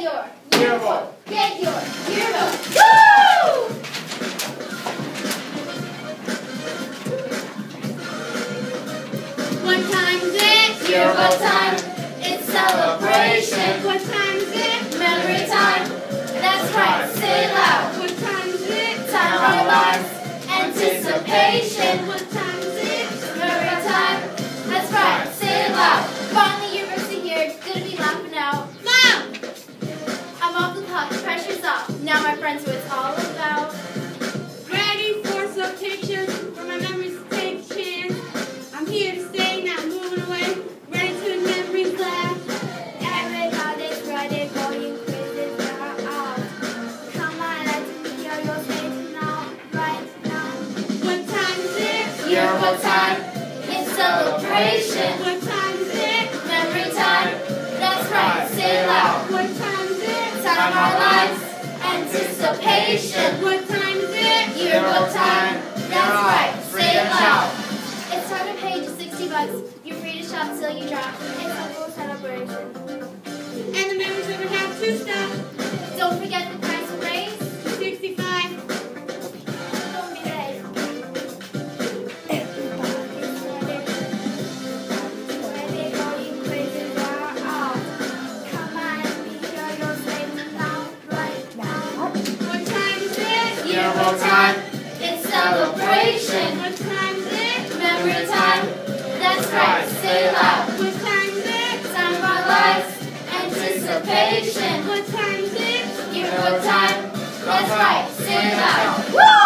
your yearbook. Get your yearbook. Woo! What time is it? Yearbook time. It's celebration. What time is it? Memory time. That's right, say it loud. What time is it? Time of our lives. Anticipation. What time is it? Memory time. That's right, say it loud. Finally, yearbooks are here. Gonna be laughing out. Mom! I'm off the clock. Pressure's off. Now my friends, what it's all about. Ready for some pictures for my memories to take a chance. I'm here to stay, not moving away. Ready to memories last. Everybody's ready for you. Quizzes are out. Come on, let's hear your face now, right now. What time is it? Yearbook time. It's celebration. What time is it? Memory time. That's right, say it loud. What time is it? Time of our lives. Anticipation. What time is it? Yearbook time. That's right, Free say it to loud. shop. It's on a page, $60. You're free to shop till you drop. It's a full celebration. And the memories never have to stop. Don't forget the price of raise. 65. Don't be late. Everybody's ready for you. Quizzes are out. Come on, let me hear your face now, right now. What time is it? Yearbook time. It's celebration. What time is it? Memory time. That's right, say it loud. What time is it? Time of our lives. Anticipation. What time is it? Yearbook time. That's right, say it loud. Woo!